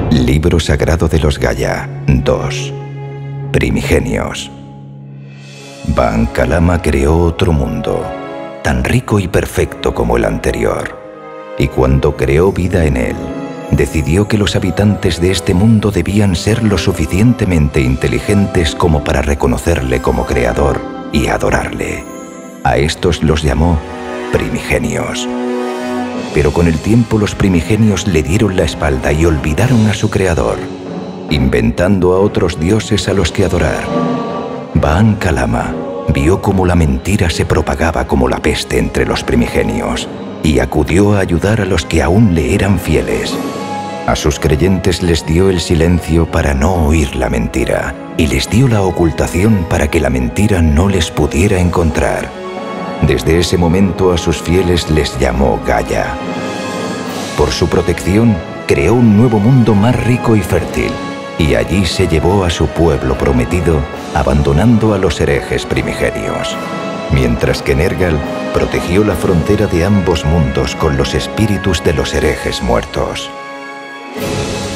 Libro sagrado de los Gaia 2. Primigenios. Van Kalama creó otro mundo, tan rico y perfecto como el anterior, y cuando creó vida en él, decidió que los habitantes de este mundo debían ser lo suficientemente inteligentes como para reconocerle como creador y adorarle. A estos los llamó primigenios. Pero con el tiempo los primigenios le dieron la espalda y olvidaron a su creador, inventando a otros dioses a los que adorar. Van Kalama vio cómo la mentira se propagaba como la peste entre los primigenios y acudió a ayudar a los que aún le eran fieles. A sus creyentes les dio el silencio para no oír la mentira y les dio la ocultación para que la mentira no les pudiera encontrar. Desde ese momento a sus fieles les llamó Gaia. Por su protección, creó un nuevo mundo más rico y fértil, y allí se llevó a su pueblo prometido, abandonando a los herejes primigenios. Mientras que Nergal protegió la frontera de ambos mundos con los espíritus de los herejes muertos.